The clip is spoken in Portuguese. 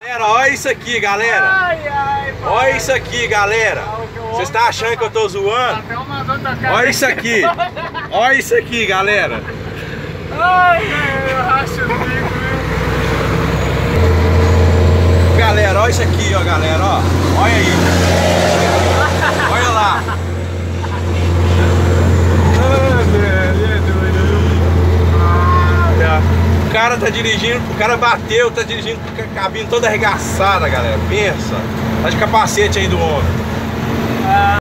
Galera, olha isso aqui, galera. Ai, ai, olha isso aqui, galera. Você está achando que eu tô zoando? Olha isso aqui. Olha isso aqui, galera. Ai, eu racho o bico. Galera, olha isso aqui, ó, galera, ó. Olha aí. Olha lá. O cara tá dirigindo, o cara bateu, tá dirigindo com a cabine toda arregaçada, galera. Pensa. Tá de capacete aí do homem.